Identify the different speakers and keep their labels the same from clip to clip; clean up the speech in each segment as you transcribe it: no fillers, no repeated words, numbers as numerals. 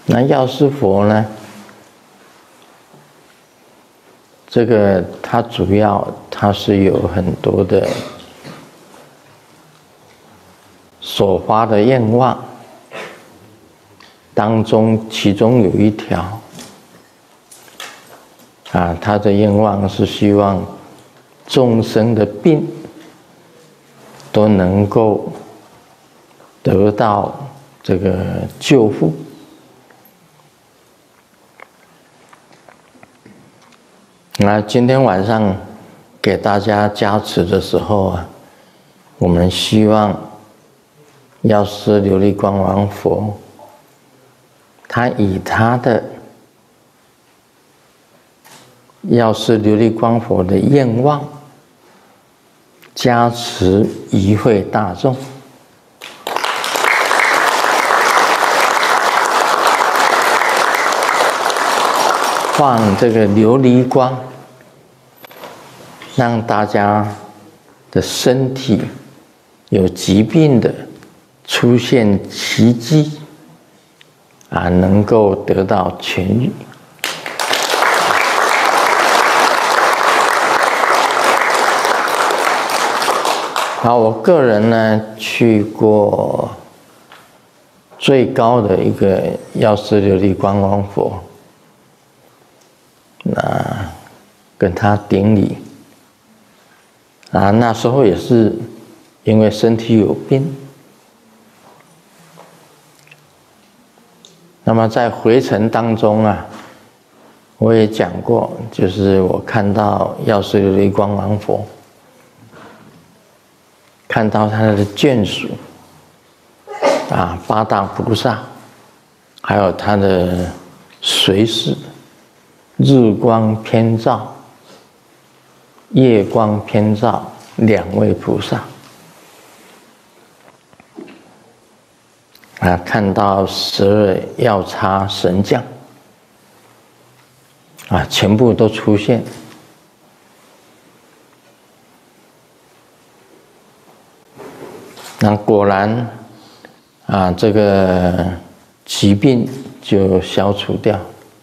Speaker 1: 那药师佛呢？这个它主要它是有很多的所发的愿望，当中其中有一条他的愿望是希望众生的病都能够得到这个救护。那今天晚上给大家加持的时候我们希望药师琉璃光王佛，他以他的药师琉璃光佛的愿望加持一会大众，放这个琉璃光，让大家的身体有疾病的出现奇迹能够得到痊愈。好，我个人呢去过最高的一个药师琉璃光王佛，那跟他顶礼那时候也是因为身体有病。那么在回程当中我也讲过，就是我看到药师琉璃光王佛，看到他的眷属八大菩萨，还有他的随侍日光偏照、夜光偏照两位菩萨看到12药叉神将全部都出现。那果然这个疾病就消除掉。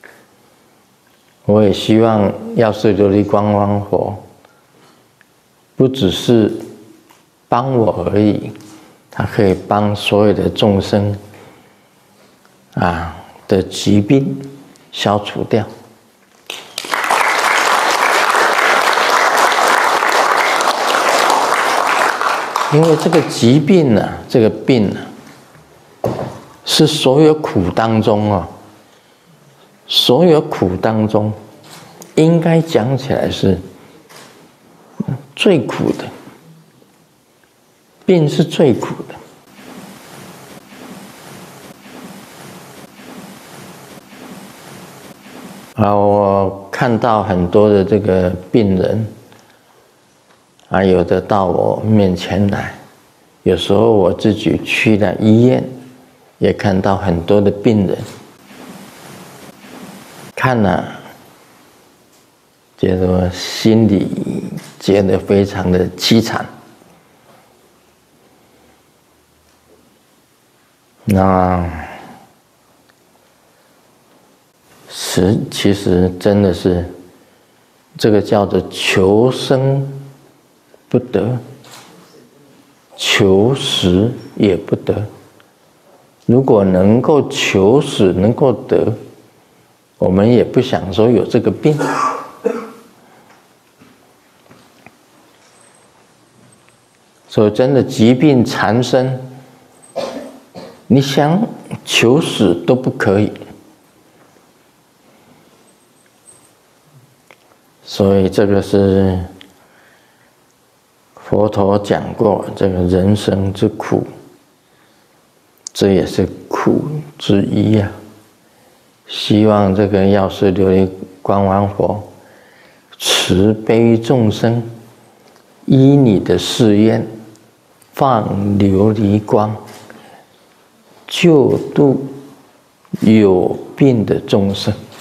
Speaker 1: 我也希望药师琉璃光王佛不只是帮我而已，他可以帮所有的众生的疾病消除掉。因为这个疾病这个病是所有苦当中所有苦当中应该讲起来是最苦的，病是最苦的。我看到很多的这个病人有的到我面前来，有时候我自己去了医院，也看到很多的病人，看了觉得心里觉得非常的凄惨。那其实真的是这个叫做求生不得，求死也不得。如果能够求死能够得，我们也不想说有这个病。所以真的疾病缠身，你想求死都不可以。所以这个是佛陀讲过，这个人生之苦，这也是苦之一希望这个药师琉璃光王佛慈悲众生，依你的誓愿放琉璃光，救度有病的众生。